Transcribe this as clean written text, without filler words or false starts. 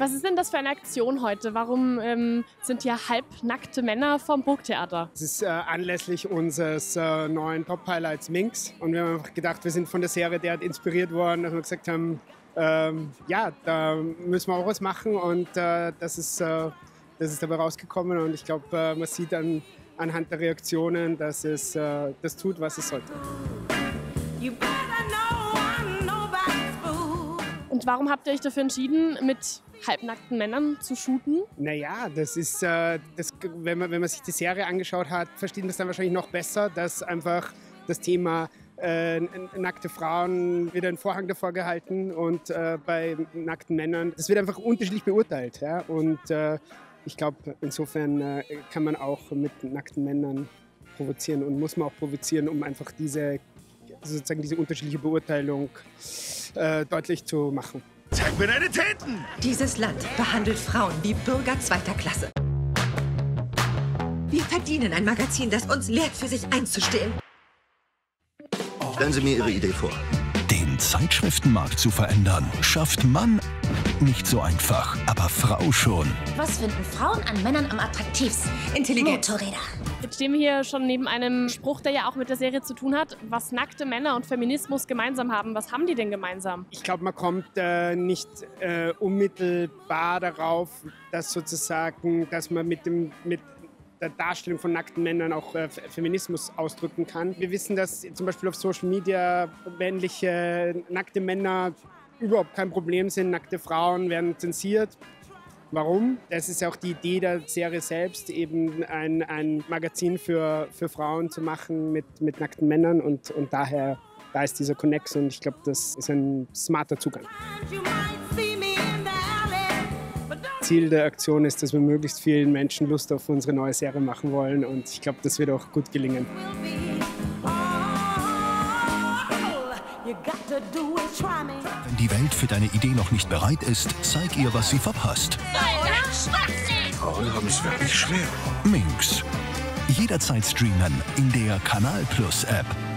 Was ist denn das für eine Aktion heute? Warum sind hier halbnackte Männer vom Burgtheater? Es ist anlässlich unseres neuen Top-Highlights Minx. Und wir haben einfach gedacht, wir sind von der Serie derart inspiriert worden, dass wir gesagt haben, ja, da müssen wir auch was machen. Und das ist dabei rausgekommen. Und ich glaube, man sieht anhand der Reaktionen, dass es das tut, was es sollte. Und warum habt ihr euch dafür entschieden, mit halbnackten Männern zu shooten? Naja, das ist, wenn man sich die Serie angeschaut hat, versteht man es dann wahrscheinlich noch besser, dass einfach das Thema nackte Frauen wird ein Vorhang davor gehalten und bei nackten Männern, das wird einfach unterschiedlich beurteilt. Ja? Und ich glaube, insofern kann man auch mit nackten Männern provozieren und muss man auch provozieren, um einfach diese unterschiedliche Beurteilung deutlich zu machen. Zeig mir deine Titten! Dieses Land behandelt Frauen wie Bürger zweiter Klasse. Wir verdienen ein Magazin, das uns lehrt, für sich einzustehen. Stellen Sie mir Ihre Idee vor. Den Zeitschriftenmarkt zu verändern, schafft Mann nicht so einfach, aber Frau schon. Was finden Frauen an Männern am attraktivsten? Intelligent. Motorräder. Jetzt stehen wir hier schon neben einem Spruch, der ja auch mit der Serie zu tun hat, was nackte Männer und Feminismus gemeinsam haben. Was haben die denn gemeinsam? Ich glaube, man kommt nicht unmittelbar darauf, dass man mit der Darstellung von nackten Männern auch Feminismus ausdrücken kann. Wir wissen, dass zum Beispiel auf Social Media männliche nackte Männer überhaupt kein Problem sind. Nackte Frauen werden zensiert. Warum? Das ist auch die Idee der Serie selbst, eben ein Magazin für Frauen zu machen mit nackten Männern und daher, da ist dieser Connex und ich glaube, das ist ein smarter Zugang. Ziel der Aktion ist, dass wir möglichst vielen Menschen Lust auf unsere neue Serie machen wollen und ich glaube, das wird auch gut gelingen. Wenn die Welt für deine Idee noch nicht bereit ist, zeig ihr, was sie verpasst. Frauen haben es wirklich schwer. Minx. Jederzeit streamen in der Kanal Plus App.